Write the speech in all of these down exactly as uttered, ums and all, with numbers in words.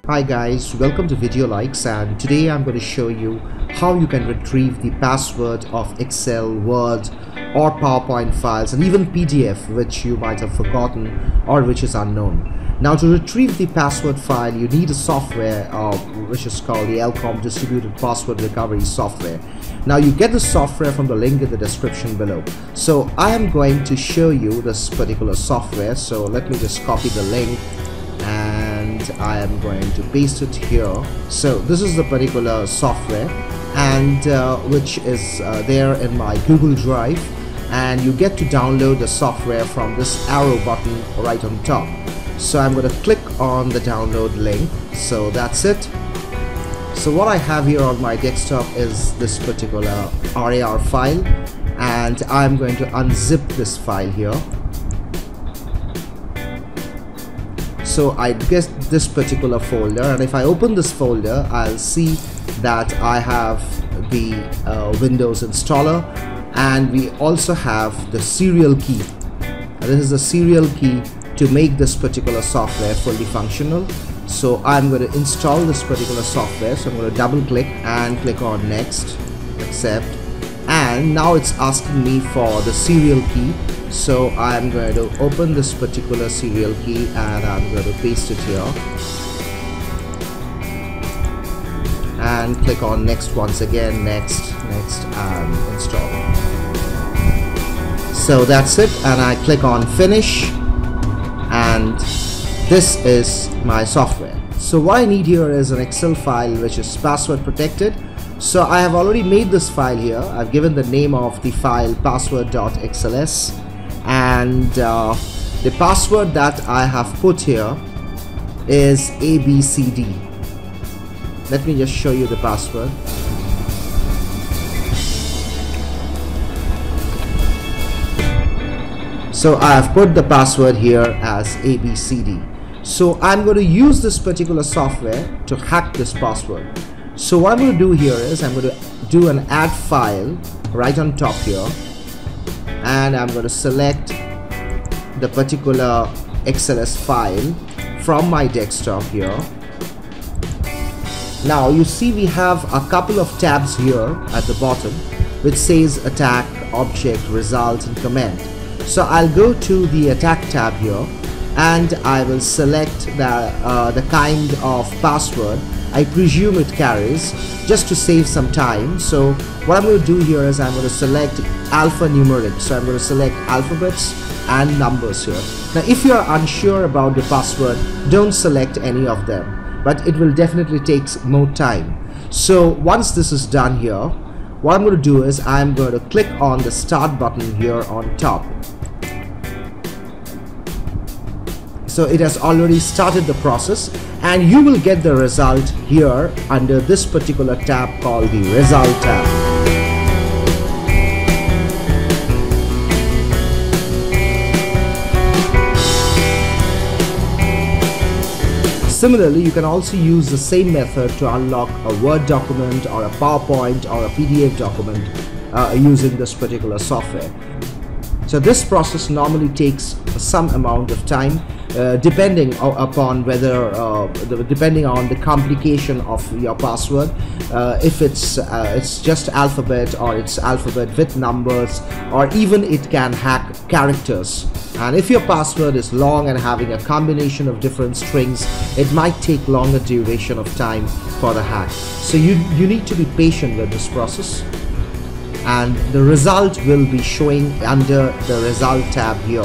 Hi guys, welcome to Video Likes, and today I'm going to show you how you can retrieve the password of Excel, Word or PowerPoint files and even P D F which you might have forgotten or which is unknown. Now, to retrieve the password file you need a software uh, which is called the Elcom Distributed Password Recovery Software. Now you get the software from the link in the description below. So I am going to show you this particular software, so let me just copy the link and I am going to paste it here. So this is the particular software and uh, which is uh, there in my Google Drive, and you get to download the software from this arrow button right on top. So I'm going to click on the download link. So that's it. So what I have here on my desktop is this particular R A R file, and I'm going to unzip this file here. So I get this particular folder, and if I open this folder I'll see that I have the uh, Windows installer, and we also have the serial key. And this is the serial key to make this particular software fully functional. So I'm going to install this particular software, so I'm going to double click and click on next, accept, and now it's asking me for the serial key. So I'm going to open this particular serial key and I'm going to paste it here and click on next once again, next, next, and install. So that's it, and I click on finish, and this is my software. So what I need here is an Excel file which is password protected. So I have already made this file here. I've given the name of the file password dot X L S, and uh, the password that I have put here is A B C D. Let me just show you the password. So I have put the password here as A B C D. So I'm going to use this particular software to hack this password. So what I'm going to do here is I'm going to do an add file right on top here, and I'm going to select the particular X L S file from my desktop here. Now you see we have a couple of tabs here at the bottom which says attack, object, result and command. So I'll go to the attack tab here and I will select the, uh, the kind of password I presume it carries, just to save some time. So what I'm going to do here is I'm going to select alphanumeric. So I'm going to select alphabets and numbers here. Now if you are unsure about the password, don't select any of them, but it will definitely take more time. So once this is done here, what I'm going to do is I'm going to click on the start button here on top. So it has already started the process, and you will get the result here under this particular tab called the result tab. Similarly, you can also use the same method to unlock a Word document or a PowerPoint or a P D F document uh, using this particular software. So this process normally takes some amount of time, uh, depending upon whether, uh, the, depending on the complication of your password. Uh, if it's uh, it's just alphabet, or it's alphabet with numbers, or even it can hack characters. And if your password is long and having a combination of different strings, it might take longer duration of time for the hack. So you you need to be patient with this process, and the result will be showing under the result tab here.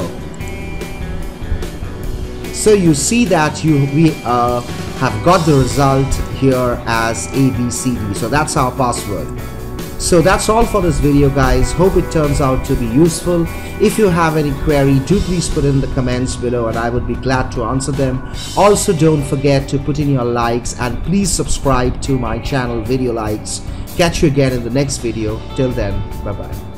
So you see that you we uh, have got the result here as A B C D. So that's our password. So that's all for this video, guys. Hope it turns out to be useful. If you have any query, do please put in the comments below and I would be glad to answer them. Also, don't forget to put in your likes, and please subscribe to my channel Video Likes. Catch you again in the next video. Till then, bye bye.